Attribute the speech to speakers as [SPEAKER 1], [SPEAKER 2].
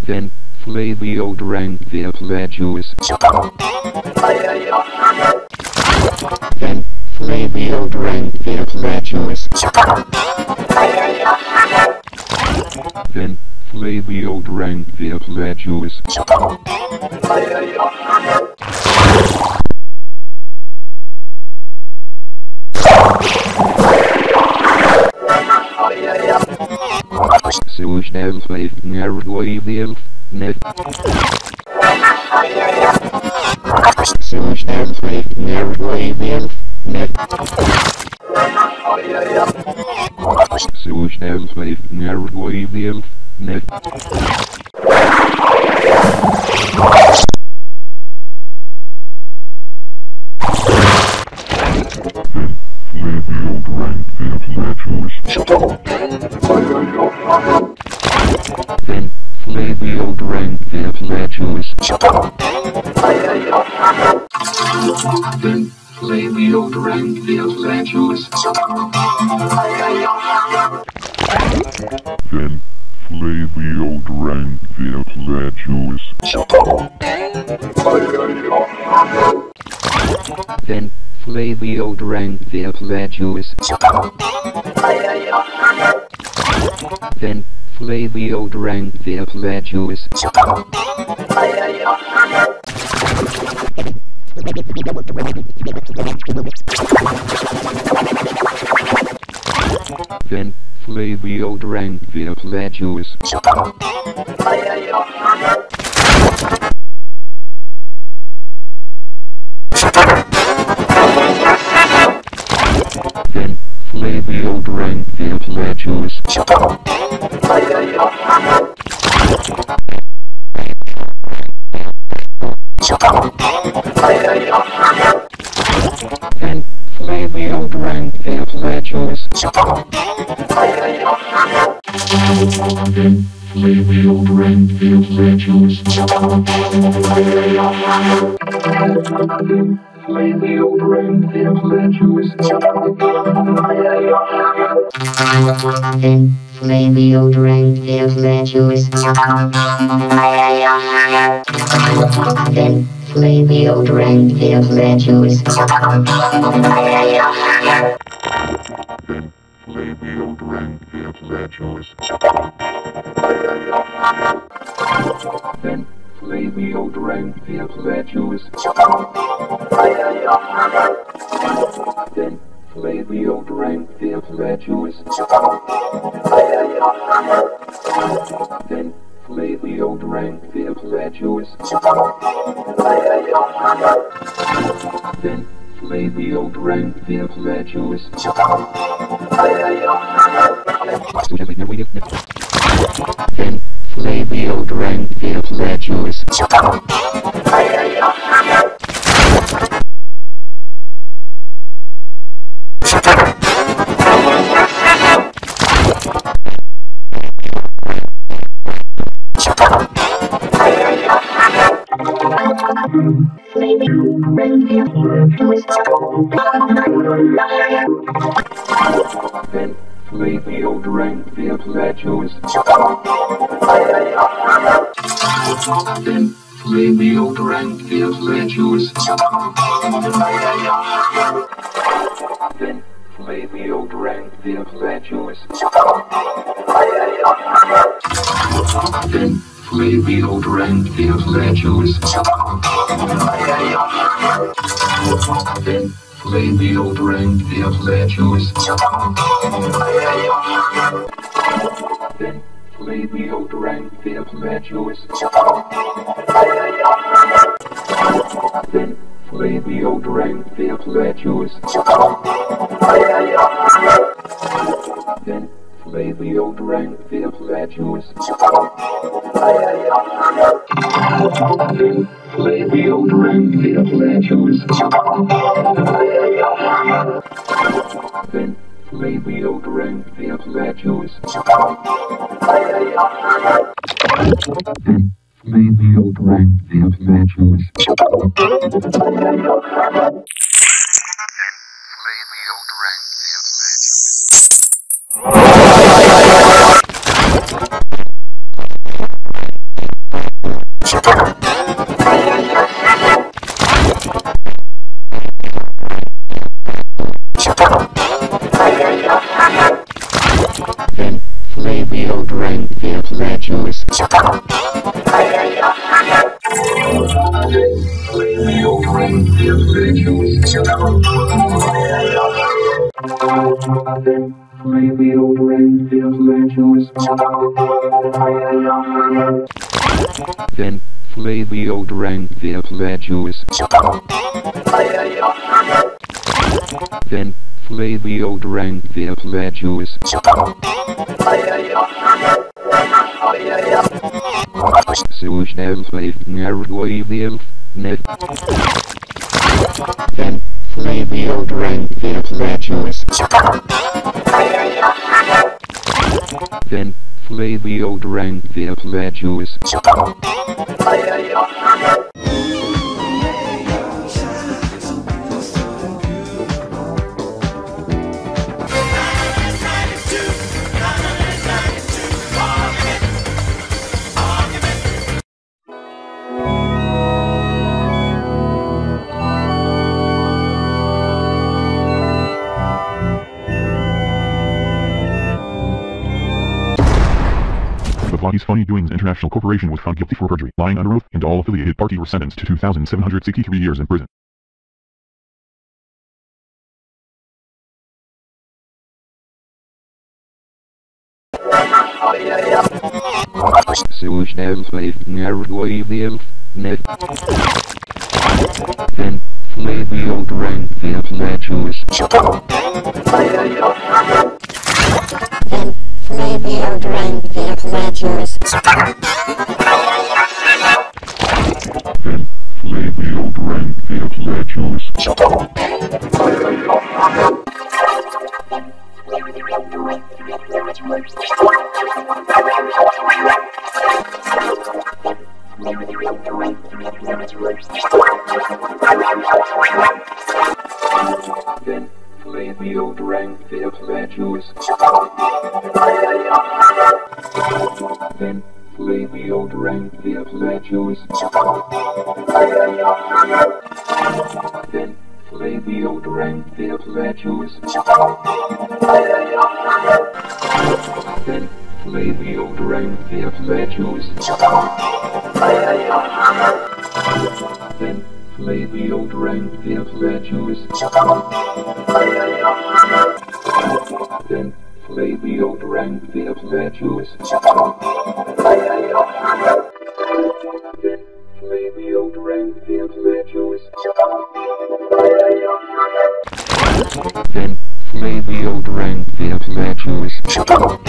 [SPEAKER 1] Then Flavio drank the juice. Then Flavio drank the juice. Then Flavio drank the juice. Snel vijf nervoideel net. Snel vijf nervoideel net. Snel vijf nervoideel net. Then Flavio drank the juice. Then Flavio drank the juice. Then Flavio drank the juice. Then Flavio drank the juice. Then Flavio drank the juice. Then Flavio drank the juice. Then Flavio drank the juice. Then Flavio drank the juice. Then Flavio drank the juice. Flavio drank the juice. Then Flavio drank the juice. Then Flavio drank the juice. Then Flavio drank the juice. Then Flavio drank the juice. Then Flavio drank the juice. Then Flavio drank the juice. Then Flavio drank the juice. Then Flavio drank the juice. Then Flavio drank the juice. Then Flavio drank the juice. Then Flavio drank the juice. Then Flavio drank the juice. Then Flavio drank the juice. Then Flavio drank the juice. Then Flavio drank the juice. Then Flavio drank the juice. Then Flavio drank the juice. Then Flavio drank the juice. Then Flavio drank the juice. Then Flavio drank the juice. Then Flavio drank the juice. So schnell flavt Nervoivil, net. Then Flavio drank the juice. Then Flavio drank the juice.
[SPEAKER 2] Bloggy's Funny Doings International Corporation was found guilty for perjury, lying under oath, and all affiliated parties were sentenced to 2,763 years in prison.
[SPEAKER 1] So schnell flavt Nervoivil, net. Then Flavio drank the juice.
[SPEAKER 3] Then Flavio drank the juice.
[SPEAKER 1] Then Flavio drank the juice. Then Flavio drank the juice. Then Flavio drank the juice. Then Flavio drank the juice. Then Flavio drank the juice. Then Flavio drank the juice. Then Flavio drank the juice. Then Flavio drank the juice. Then Flavio drank the juice.